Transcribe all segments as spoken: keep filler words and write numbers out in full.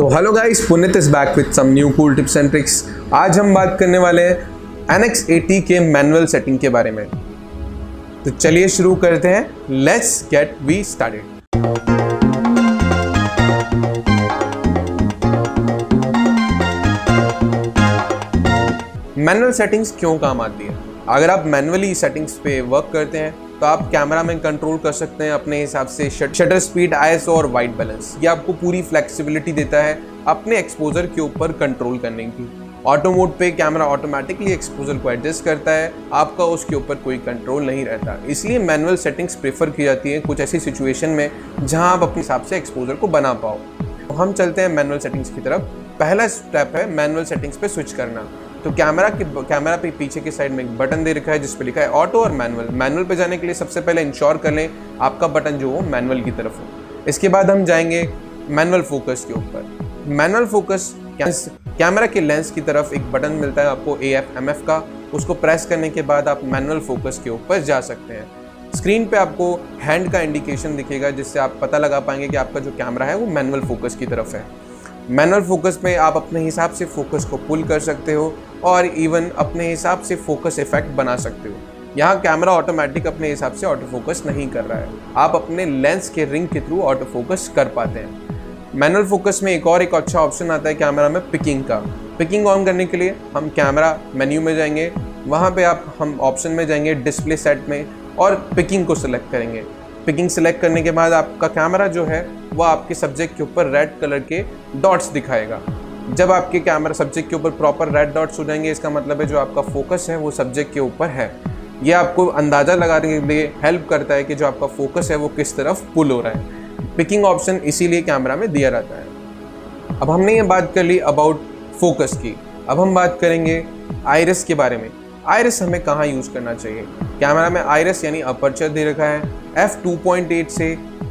तो hello guys, Puneet is back with some new cool tips and tricks. आज हम बात करने वाले हैं एन एक्स एटी के मैनुअल सेटिंग के बारे में। तो चलिए शुरू करते हैं। Let's get we started. Manual settings क्यों काम आती है? अगर आप मैनुअली सेटिंग्स पे वर्क करते हैं तो आप कैमरा में कंट्रोल कर सकते हैं अपने हिसाब से shutter speed, I S O और वाइट बैलेंस। ये आपको पूरी फ्लेक्सिबिलिटी देता है अपने एक्सपोजर के ऊपर कंट्रोल करने की। ऑटो मोड पे कैमरा ऑटोमेटिकली एक्सपोजर को एडजस्ट करता है, आपका उसके ऊपर कोई कंट्रोल नहीं रहता। इसलिए मैनुअल सेटिंग्स प्रेफर की जाती है कुछ ऐसी सिचुएशन में जहां आप अपने हिसाब से एक्सपोजर को बना पाओ। तो हम चलते हैं मैनुअल सेटिंग्स की तरफ। पहला स्टेप है मैनुअल सेटिंग्स पे स्विच करना। तो कैमरा के कैमरा पे पीछे की साइड में एक बटन दे रखा है जिस पे लिखा है ऑटो और मैनुअल। मैनुअल पे जाने के लिए सबसे पहले इंश्योर कर लें आपका बटन जो हो मैनुअल की तरफ हो। इसके बाद हम जाएंगे मैनुअल फोकस के ऊपर। मैनुअल फोकस कैमरा के लेंस की तरफ एक बटन मिलता है आपको ए एफ एम एफ का, उसको प्रेस करने के बाद आप मैनुअल फोकस के ऊपर जा सकते हैं। स्क्रीन पे आपको हैंड का इंडिकेशन दिखेगा जिससे आप पता लगा पाएंगे कि आपका जो कैमरा है वो मैनुअल फोकस की तरफ है। मैनुअल फोकस में आप अपने हिसाब से फोकस को पुल कर सकते हो और इवन अपने हिसाब से फोकस इफेक्ट बना सकते हो। यहाँ कैमरा ऑटोमेटिक अपने हिसाब से ऑटो फोकस नहीं कर रहा है, आप अपने लेंस के रिंग के थ्रू ऑटो फोकस कर पाते हैं। मैनुअल फोकस में एक और एक अच्छा ऑप्शन आता है कैमरा में पिकिंग का। पिकिंग ऑन करने के लिए हम कैमरा मेन्यू में जाएंगे, वहाँ पे आप हम ऑप्शन में जाएंगे डिस्प्ले सेट में और पिकिंग को सिलेक्ट करेंगे। पिकिंग सिलेक्ट करने के बाद आपका कैमरा जो है वो आपके सब्जेक्ट के ऊपर रेड कलर के डॉट्स दिखाएगा। जब आपके कैमरा सब्जेक्ट के ऊपर प्रॉपर रेड डॉट्स हो जाएंगे इसका मतलब है जो आपका फोकस है वो सब्जेक्ट के ऊपर है। ये आपको अंदाज़ा लगाने के लिए हेल्प करता है कि जो आपका फोकस है वो किस तरफ पुल हो रहा है। पिकिंग ऑप्शन इसीलिए कैमरा में दिया रहता है। अब हमने ये बात कर ली अबाउट फोकस की, अब हम बात करेंगे आइरिस के बारे में। आइरिस हमें कहाँ यूज़ करना चाहिए? कैमरा में आइरिस यानी अपर्चर दे रखा है। एफ टू पॉइंट एट से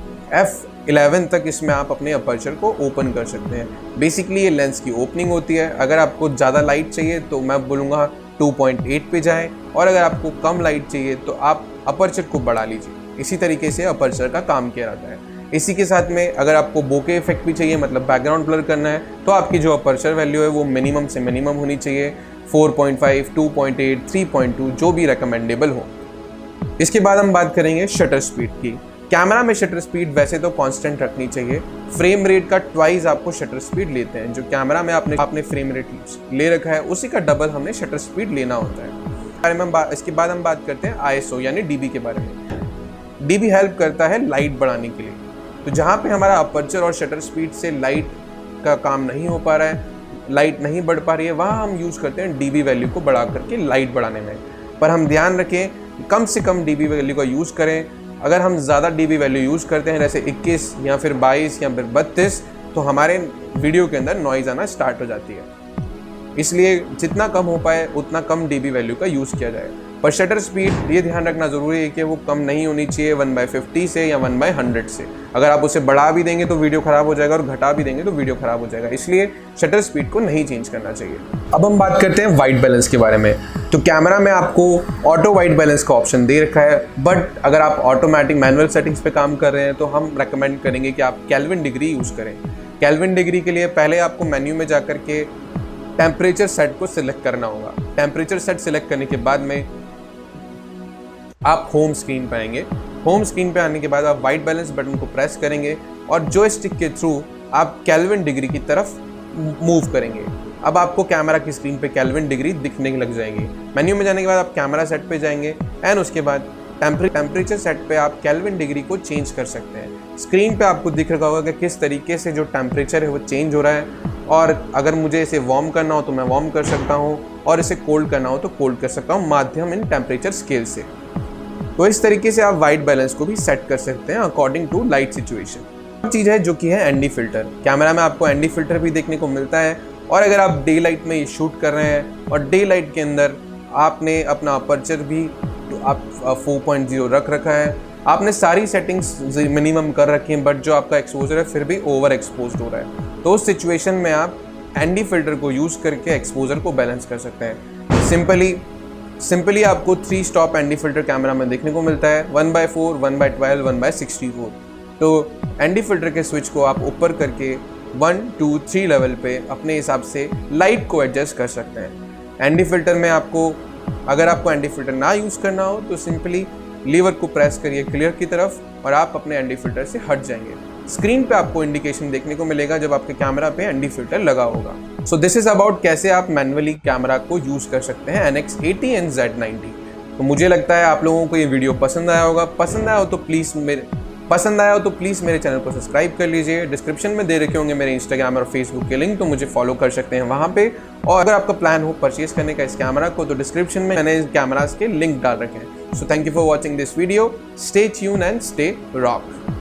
एफ इलेवन तक इसमें आप अपने अपर्चर को ओपन कर सकते हैं। बेसिकली ये लेंस की ओपनिंग होती है। अगर आपको ज़्यादा लाइट चाहिए तो मैं बोलूँगा टू पॉइंट एट पे जाएं और अगर आपको कम लाइट चाहिए तो आप अपर्चर को बढ़ा लीजिए। इसी तरीके से अपर्चर का काम किया जाता है। इसी के साथ में अगर आपको बोके इफेक्ट भी चाहिए, मतलब बैकग्राउंड ब्लर करना है, तो आपकी जो अपर्चर वैल्यू है वो मिनिमम से मिनिमम होनी चाहिए। Four point five, two point eight, three point two जो भी रिकमेंडेबल हो। इसके बाद हम बात करेंगे शटर स्पीड की। कैमरा में शटर स्पीड वैसे तो कांस्टेंट रखनी चाहिए। फ्रेम रेट का ट्वाइस आपको शटर स्पीड लेते हैं। जो कैमरा में आपने आपने फ्रेम रेट ले रखा है उसी का डबल हमें शटर स्पीड लेना होता है। में इसके बाद हम बात करते हैं आई एस ओ यानी डी बी के बारे में। डी बी हेल्प करता है लाइट बढ़ाने के लिए। तो जहाँ पे हमारा अपर्चर और शटर स्पीड से लाइट का काम नहीं हो पा रहा है, लाइट नहीं बढ़ पा रही है, वहाँ हम यूज़ करते हैं डी बी वैल्यू को बढ़ा करके लाइट बढ़ाने में। पर हम ध्यान रखें कम से कम डी बी वैल्यू का यूज़ करें। अगर हम ज़्यादा डी बी वैल्यू यूज़ करते हैं जैसे इक्कीस या फिर बाईस या फिर बत्तीस तो हमारे वीडियो के अंदर नॉइज़ आना स्टार्ट हो जाती है। इसलिए जितना कम हो पाए उतना कम डी बी वैल्यू का यूज़ किया जाए। पर शटर स्पीड ये ध्यान रखना ज़रूरी है कि वो कम नहीं होनी चाहिए वन बाई फिफ्टी से या वन बाई हंड्रेड से। अगर आप उसे बढ़ा भी देंगे तो वीडियो ख़राब हो जाएगा और घटा भी देंगे तो वीडियो ख़राब हो जाएगा। इसलिए शटर स्पीड को नहीं चेंज करना चाहिए। अब हम बात करते हैं वाइट बैलेंस के बारे में। तो कैमरा में आपको ऑटो वाइट बैलेंस का ऑप्शन दे रखा है, बट अगर आप ऑटोमेटिक मैनुअल सेटिंग्स पे काम कर रहे हैं तो हम रेकमेंड करेंगे कि आप केल्विन डिग्री यूज़ करें। केल्विन डिग्री के लिए पहले आपको मेन्यू में जाकर के टेम्परेचर सेट को सिलेक्ट करना होगा। टेम्परेचर सेट सिलेक्ट करने के बाद में आप होम स्क्रीन पे आएंगे। होम स्क्रीन पे आने के बाद आप वाइट बैलेंस बटन को प्रेस करेंगे और जॉयस्टिक के थ्रू आप केल्विन डिग्री की तरफ मूव करेंगे। अब आपको कैमरा की स्क्रीन पे केल्विन डिग्री दिखने लग जाएगी। मेन्यू में जाने के बाद आप कैमरा सेट पे जाएंगे एंड उसके बाद टेम्परेचर सेट पे आप केल्विन डिग्री को चेंज कर सकते हैं। स्क्रीन पे आपको दिख रहा होगा कि किस तरीके से जो टेम्परेचर है वो चेंज हो रहा है, और अगर मुझे इसे वार्म करना हो तो मैं वार्म कर सकता हूँ और इसे कोल्ड करना हो तो कोल्ड कर सकता हूँ माध्यम इन टेम्परेचर स्केल से। तो इस तरीके से आप वाइट बैलेंस को भी सेट कर सकते हैं अकॉर्डिंग टू लाइट सिचुएशन। चीज़ है जो कि है एन डी फिल्टर। कैमरा में आपको एन डी फिल्टर भी देखने को मिलता है, और अगर आप डे लाइट में ये शूट कर रहे हैं और डे लाइट के अंदर आपने अपना अपर्चर भी तो आप फोर पॉइंट ज़ीरो रख रखा है, आपने सारी सेटिंग्स मिनिमम कर रखी हैं, बट जो आपका एक्सपोजर है फिर भी ओवर एक्सपोज हो रहा है, तो उस सिचुएशन में आप एन डी फिल्टर को यूज़ करके एक्सपोजर को बैलेंस कर सकते हैं। सिंपली सिंपली आपको three stop N D filter camera में देखने को मिलता है, one by four, one by twelve, one by sixty four. तो एन डी फिल्टर के स्विच को आप ऊपर करके वन टू थ्री लेवल पे अपने हिसाब से लाइट को एडजस्ट कर सकते हैं। एंटी फिल्टर में आपको, अगर आपको एंटी फिल्टर ना यूज़ करना हो तो सिंपली लीवर को प्रेस करिए क्लियर की तरफ और आप अपने एंटी फिल्टर से हट जाएंगे। स्क्रीन पे आपको इंडिकेशन देखने को मिलेगा जब आपके कैमरा पे एंटी फिल्टर लगा होगा। सो दिस इज अबाउट कैसे आप मैनुअली कैमरा को यूज़ कर सकते हैं N X eighty and Z ninety. तो मुझे लगता है आप लोगों को ये वीडियो पसंद आया होगा। पसंद आया हो तो प्लीज़ मेरे पसंद आया हो तो प्लीज़ मेरे चैनल को सब्सक्राइब कर लीजिए। डिस्क्रिप्शन में दे रखे होंगे मेरे इंस्टाग्राम और फेसबुक के लिंक, तो मुझे फॉलो कर सकते हैं वहाँ पे। और अगर आपका प्लान हो परचेज करने का इस कैमरा को तो डिस्क्रिप्शन में मैंने कैमरास के लिंक डाल रखे हैं। So thank you for watching this video. Stay tune and stay rock.